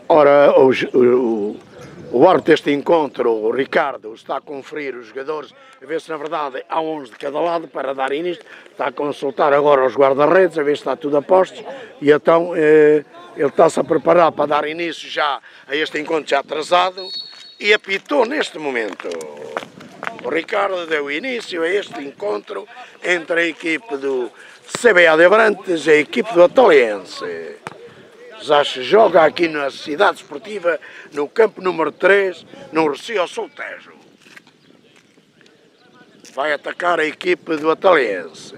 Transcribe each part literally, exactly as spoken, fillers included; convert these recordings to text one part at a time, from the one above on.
Ora, o, o, o árbitro deste encontro, o Ricardo, está a conferir os jogadores, a ver se na verdade há onze de cada lado para dar início, está a consultar agora os guarda-redes, a ver se está tudo a postos, e então eh, ele está-se a preparar para dar início já a este encontro já atrasado, e apitou neste momento. O Ricardo deu início a este encontro entre a equipe do C B A de Abrantes e a equipe do Ataliense. Já se joga aqui na cidade esportiva, no campo número três, no Recio Soltejo. Vai atacar a equipe do Ataliense.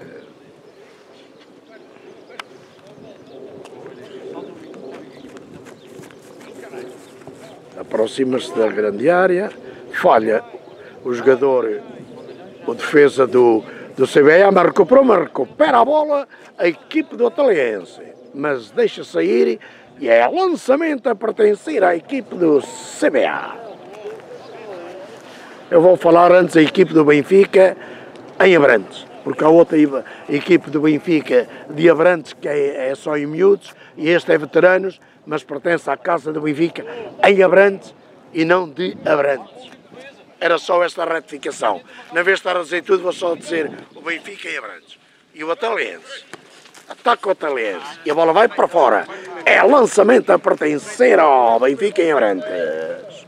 Aproxima-se da grande área, falha o jogador, o defesa do, do C B A, mas recuperou, mas recupera a bola a equipe do Ataliense. Mas deixa sair e é lançamento a pertencer à equipe do C B A. Eu vou falar antes a equipe do Benfica em Abrantes, porque há outra equipe do Benfica de Abrantes que é, é só em miúdos e este é veteranos, mas pertence à casa do Benfica em Abrantes e não de Abrantes. Era só esta retificação. Na vez de estar a dizer tudo, vou só dizer o Benfica em Abrantes. E o Ataliense. Ataca o Ataliense e a bola vai para fora. É lançamento a pertencer ao Benfica em Abrantes.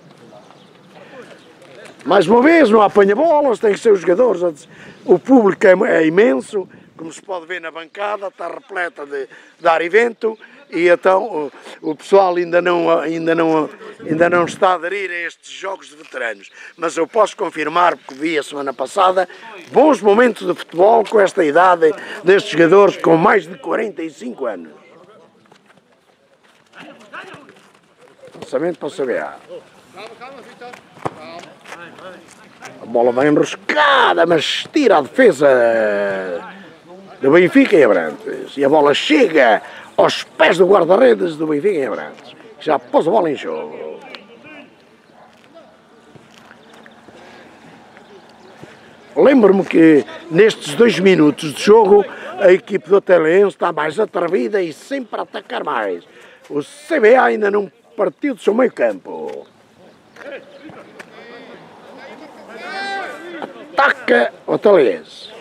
Mais uma vez, não apanha bolas, tem que ser os jogadores. O público é, é imenso, como se pode ver na bancada, está repleta de, de ar e vento. E então o, o pessoal ainda não, ainda, não, ainda não está a aderir a estes jogos de veteranos. Mas eu posso confirmar, porque vi a semana passada, bons momentos de futebol com esta idade destes jogadores com mais de quarenta e cinco anos. Lançamento para o C B A. A bola vai enroscada, mas tira a defesa do Benfica em Abrantes. E a bola chega aos pés do guarda-redes do Benfica em Abrantes. Já pôs a bola em jogo. Lembro-me que nestes dois minutos de jogo a equipe do Ataliense está mais atrevida e sempre a atacar mais. O C B A ainda não partiu do seu meio campo. Ataca o Ataliense.